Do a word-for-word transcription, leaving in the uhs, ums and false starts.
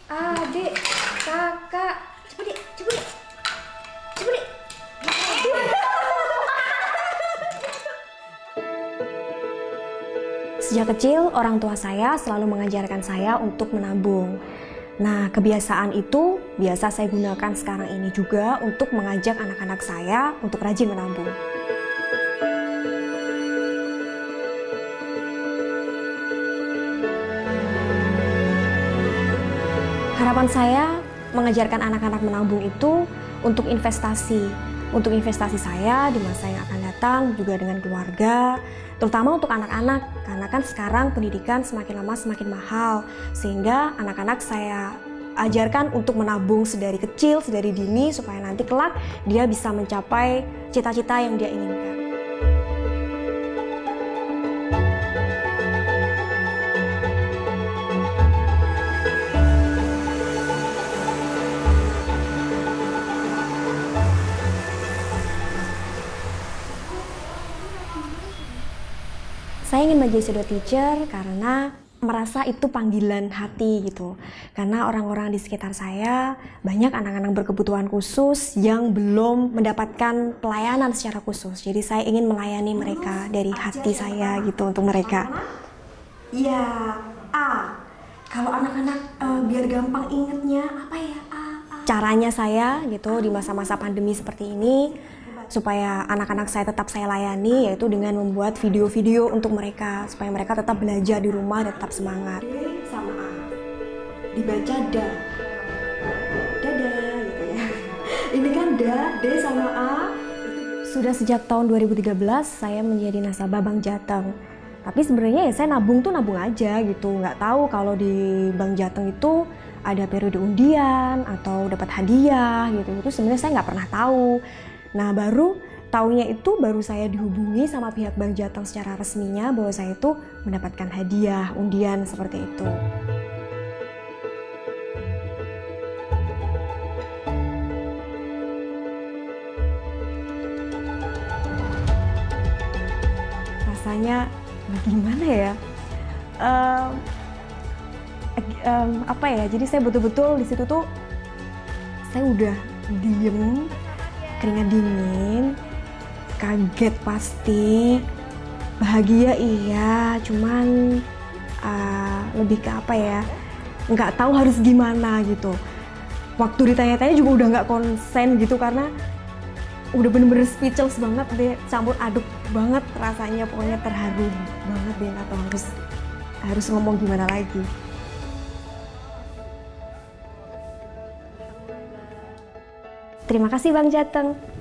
Adik, kakak, cepet deh, cepet deh, cepet deh. Sejak kecil, orang tua saya selalu mengajarkan saya untuk menabung. Nah, kebiasaan itu biasa saya gunakan sekarang ini juga untuk mengajak anak-anak saya untuk rajin menabung. Harapan saya mengajarkan anak-anak menabung itu untuk investasi. Untuk investasi saya di masa yang akan datang juga dengan keluarga, terutama untuk anak-anak. Karena kan sekarang pendidikan semakin lama semakin mahal, sehingga anak-anak saya ajarkan untuk menabung sedari kecil, sedari dini, supaya nanti kelak dia bisa mencapai cita-cita yang dia inginkan. Saya ingin menjadi pseudo teacher karena merasa itu panggilan hati gitu. Karena orang-orang di sekitar saya banyak anak-anak berkebutuhan khusus yang belum mendapatkan pelayanan secara khusus. Jadi saya ingin melayani mereka dari hati saya gitu untuk mereka. Iya, A. Kalau anak-anak uh, biar gampang ingetnya apa ya? A, A. Caranya saya gitu di masa-masa pandemi seperti ini, supaya anak-anak saya tetap saya layani, yaitu dengan membuat video-video untuk mereka supaya mereka tetap belajar di rumah dan tetap semangat. D sama A dibaca da, dadah gitu ya. Ini kan da, D sama A. Sudah sejak tahun dua ribu tiga belas saya menjadi nasabah Bank Jateng. Tapi sebenarnya ya saya nabung tuh nabung aja gitu, nggak tahu kalau di Bank Jateng itu ada periode undian atau dapat hadiah gitu. Itu sebenarnya saya nggak pernah tahu. Nah, baru taunya itu baru saya dihubungi sama pihak Bank Jateng secara resminya bahwa saya itu mendapatkan hadiah, undian seperti itu. Rasanya gimana ya? Um, um, apa ya? Jadi saya betul-betul di situ tuh saya udah diem, keringat dingin, kaget pasti, bahagia iya, cuman uh, lebih ke apa ya, nggak tahu harus gimana gitu. Waktu ditanya-tanya juga udah nggak konsen gitu karena udah bener-bener speechless banget deh, campur aduk banget rasanya, pokoknya terharu banget deh, atau harus harus ngomong gimana lagi. Terima kasih Bank Jateng.